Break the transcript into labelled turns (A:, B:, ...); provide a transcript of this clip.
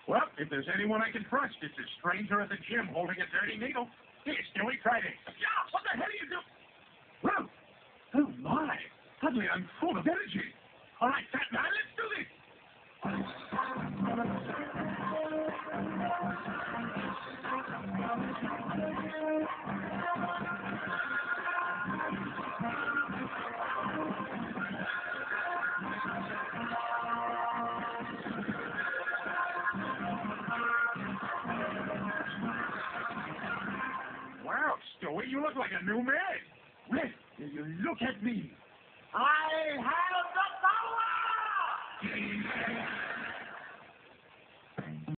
A: Well, if there's anyone I can trust, it's a stranger at the gym holding a dirty needle. Here, Stewie, try this. Yeah, what the hell are you doing? Well, oh my. Suddenly I'm full of energy. All right, Fat Man, let's do this. Wow, Stewie, you look like a new man. Red, you look at me. I have the power!